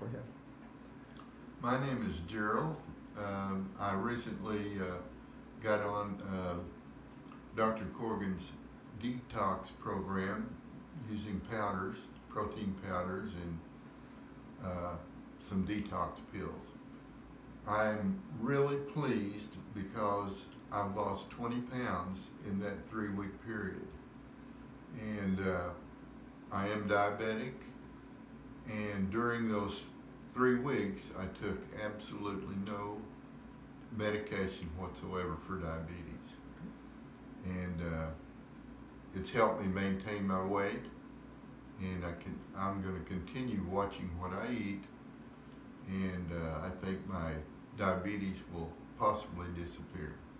Go ahead. My name is Gerald. I recently got on Dr. Corrigan's detox program using powders, protein powders, and some detox pills. I'm really pleased because I've lost 20 pounds in that 3-week period. And I am diabetic, and during those 3 weeks I took absolutely no medication whatsoever for diabetes. And it's helped me maintain my weight, and I'm going to continue watching what I eat, and I think my diabetes will possibly disappear.